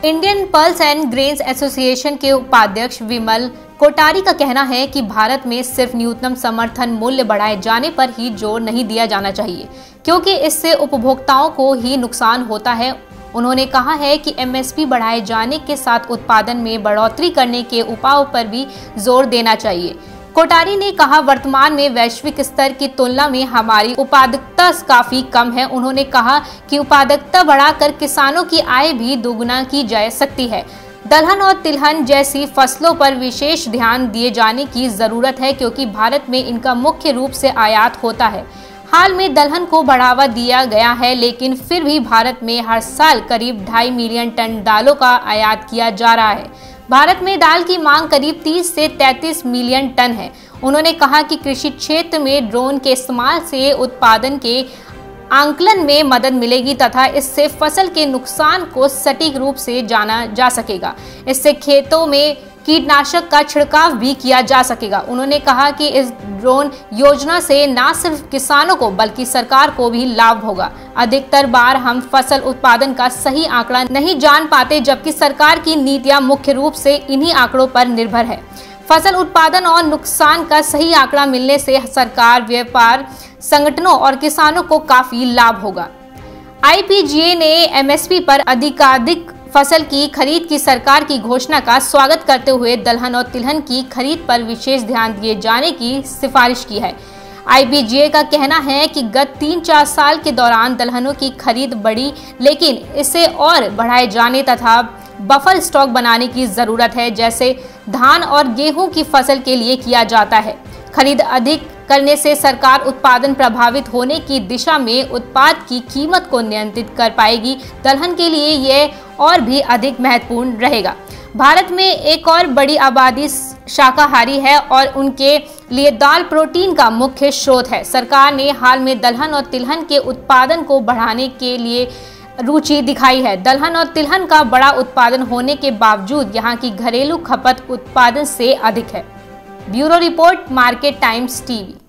Indian pulse and grains association के उपाध्यक्ष विमल कोठारी का कहना है कि भारत में सिर्फ न्यूनतम समर्थन मूल्य बढ़ाए जाने पर ही जोर नहीं दिया जाना चाहिए, क्योंकि इससे उपभोक्ताओं को ही नुकसान होता है। उन्होंने कहा है कि एमएसपी बढ़ाए जाने के साथ उत्पादन में बढ़ोतरी करने के उपायों पर भी जोर देना चाहिए। कोठारी ने कहा, वर्तमान में वैश्विक स्तर की तुलना में हमारी उत्पादकता काफी कम है। उन्होंने कहा कि उत्पादकता बढ़ाकर किसानों की आय भी दोगुना की जा सकती है। दलहन और तिलहन जैसी फसलों पर विशेष ध्यान दिए जाने की जरूरत है, क्योंकि भारत में इनका मुख्य रूप से आयात होता है। हाल में दलहन को बढ़ावा दिया गया है, लेकिन फिर भी भारत में हर साल करीब 2.5 मिलियन टन दालों का आयात किया जा रहा है। भारत में दाल की मांग करीब 30 से 33 मिलियन टन है। उन्होंने कहा कि कृषि क्षेत्र में ड्रोन के इस्तेमाल से उत्पादन के आंकलन में मदद मिलेगी तथा इससे फसल के नुकसान को सटीक रूप से जाना जा सकेगा। इससे खेतों में कीटनाशक का छिड़काव भी किया जा सकेगा। उन्होंने कहा कि इस ड्रोन योजना से न सिर्फ किसानों को बल्कि सरकार को भी लाभ होगा। अधिकतर बार हम फसल उत्पादन का सही आंकड़ा नहीं जान पाते, जबकि सरकार की नीतियां मुख्य रूप से इन्हीं आंकड़ों पर निर्भर है। फसल उत्पादन और नुकसान का सही आंकड़ा मिलने से सरकार, व्यापार संगठनों और किसानों को काफी लाभ होगा। आईपीजीए ने एमएसपी पर अधिकाधिक फसल की खरीद की सरकार की घोषणा का स्वागत करते हुए दलहन और तिलहन की खरीद पर विशेष ध्यान दिए जाने की सिफारिश की है। आईपीजीए का कहना है कि गत 3-4 साल के दौरान दलहनों की खरीद बढ़ी, लेकिन इसे और बढ़ाए जाने तथा बफर स्टॉक बनाने की जरूरत है, जैसे धान और गेहूं की फसल के लिए किया जाता है। खरीद अधिक करने से सरकार उत्पादन प्रभावित होने की दिशा में उत्पाद की कीमत को नियंत्रित कर पाएगी। दलहन के लिए यह और भी अधिक महत्वपूर्ण रहेगा। भारत में एक और बड़ी आबादी शाकाहारी है और उनके लिए दाल प्रोटीन का मुख्य स्रोत है। सरकार ने हाल में दलहन और तिलहन के उत्पादन को बढ़ाने के लिए रुचि दिखाई है। दलहन और तिलहन का बड़ा उत्पादन होने के बावजूद यहाँ की घरेलू खपत उत्पादन से अधिक है। Bureau report, Market Times TV.